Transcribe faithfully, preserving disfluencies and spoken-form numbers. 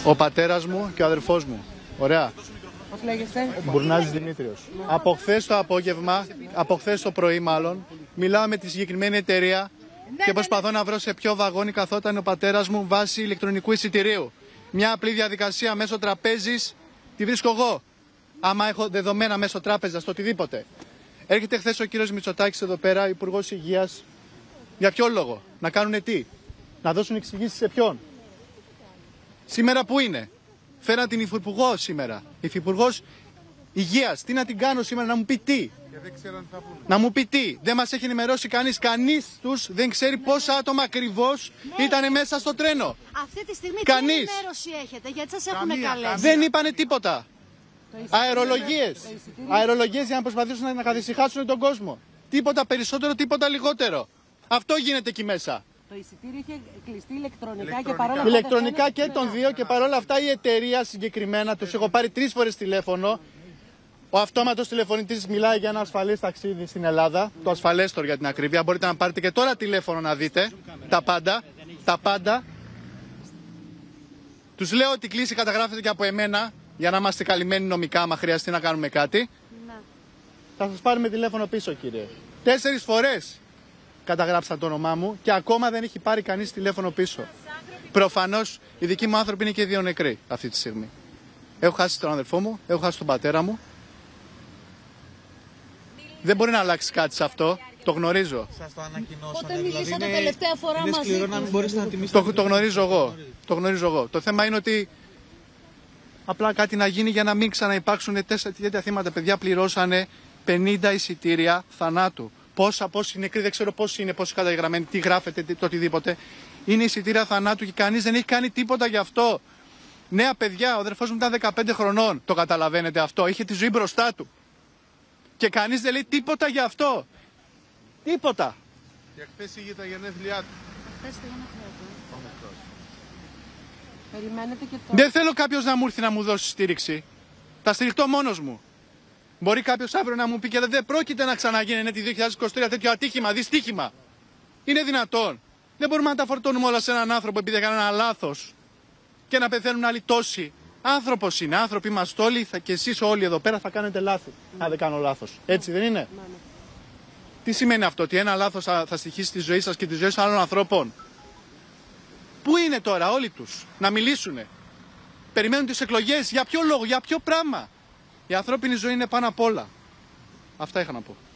Ο πατέρας μου και ο αδερφός μου. Ωραία. Πώς λέγεστε? Μπουρνάζης Δημήτριος. Από χθες το απόγευμα, από χθες το πρωί μάλλον, μιλάω με τη συγκεκριμένη εταιρεία και προσπαθώ να βρω σε ποιο βαγόνι καθόταν ο πατέρας μου βάσει ηλεκτρονικού εισιτηρίου. Μια απλή διαδικασία μέσω τραπέζης τη βρίσκω εγώ. Άμα έχω δεδομένα μέσω τράπεζας, το οτιδήποτε. Έρχεται χθες ο κύριος Μητσοτάκης εδώ πέρα, Υπουργός Υγείας. Για ποιο λόγο? Να κάνουνε τι? Να δώσουν εξηγήσεις σε ποιον? Σήμερα που είναι? Φέραν την Υφυπουργό σήμερα. Υφυπουργός Υγείας. Τι να την κάνω σήμερα, να μου πει τι? Δεν ξέρω αν θα πούνε. Να μου πει τι? Δεν μας έχει ενημερώσει κανείς. Κανείς τους δεν ξέρει πόσα άτομα ακριβώς ναι. ήταν μέσα στο τρένο. Αυτή τη στιγμή Κανείς. τι ενημέρωση έχετε? Γιατί σας έχουν Καμία, καλέσει. καμία. Δεν είπανε τίποτα. Αερολογίες. Αερολογίες για να προσπαθήσουν να καθησυχάσουν τον κόσμο. Τίποτα περισσότερο, τίποτα λιγότερο. Αυτό γίνεται εκεί μέσα. Το εισιτήριο είχε κλειστεί ηλεκτρονικά, Ηλεκτρονικά. και παρόλα αυτά. Ηλεκτρονικά και των δύο και παρόλα αυτά η εταιρεία συγκεκριμένα, τους έχω πάρει τρεις φορές τηλέφωνο. Ο αυτόματος τηλεφωνητής μιλάει για ένα ασφαλές ταξίδι στην Ελλάδα, το ασφαλέστορ για την ακρίβεια. Μπορείτε να πάρετε και τώρα τηλέφωνο να δείτε τα πάντα. Τα πάντα. Τους λέω ότι η κλήση καταγράφεται και από εμένα για να είμαστε καλυμμένοι νομικά, άμα χρειαστεί να κάνουμε κάτι. Ναι. Θα σας πάρουμε τηλέφωνο πίσω, κύριε. Τέσσερις φορές καταγράψαν το όνομά μου και ακόμα δεν έχει πάρει κανείς τηλέφωνο πίσω. Προφανώς οι δικοί μου άνθρωποι είναι και δύο νεκροί αυτή τη στιγμή. Έχω χάσει τον αδερφό μου, έχω χάσει τον πατέρα μου. Δεν μπορεί να αλλάξει κάτι σε αυτό. Το γνωρίζω. Σας το ανακοινώσανε. Πότε μιλήσατε είναι- τελευταία φορά είναι μαζί σκληρό να μην τους? μπορείς να τιμήσεις. Το, το γνωρίζω εγώ. Το γνωρίζω εγώ. Το θέμα είναι ότι απλά κάτι να γίνει για να μην ξαναυπάρξουν τέσσερα τέτοια θύματα. Παιδιά πληρώσανε πενήντα εισιτήρια θανάτου. Πόσα, πόσοι νεκροί, δεν ξέρω πόσοι είναι, πόσοι καταγεγραμμένοι, τι γράφετε, τι, το οτιδήποτε. Είναι εισιτήρια θανάτου και κανείς δεν έχει κάνει τίποτα γι' αυτό. Νέα παιδιά, ο αδερφός μου ήταν δεκαπέντε χρονών. Το καταλαβαίνετε αυτό. Είχε τη ζωή μπροστά του. Και κανείς δεν λέει τίποτα γι' αυτό. Τίποτα. Και χθες είχε τα γενέθλιά του. Χθες το γενέθλια του. Ο μικρός. Περιμένετε και το. Δεν θέλω κάποιος να μου έρθει να μου δώσει στήριξη. Θα στηριχτώ μόνος μου. Μπορεί κάποιος αύριο να μου πει και δεν πρόκειται να ξαναγίνει το δύο χιλιάδες είκοσι τρία τέτοιο ατύχημα, δυστύχημα. Είναι δυνατόν? Δεν μπορούμε να τα φορτώνουμε όλα σε έναν άνθρωπο επειδή έκανε ένα λάθος και να πεθαίνουν άλλοι τόσοι. Άνθρωπος είναι, άνθρωποι είμαστε όλοι θα, και εσείς όλοι εδώ πέρα θα κάνετε λάθη. Αν δεν κάνω λάθος. Έτσι δεν είναι? Ναι, ναι. Τι σημαίνει αυτό? Ότι ένα λάθος θα, θα στοιχήσει τη ζωή σας και τη ζωή άλλων ανθρώπων? Πού είναι τώρα όλοι τους να μιλήσουνε? Περιμένουν τις εκλογές. Για ποιο λόγο, για ποιο πράγμα? Η ανθρώπινη ζωή είναι πάνω απ' όλα. Αυτά είχα να πω.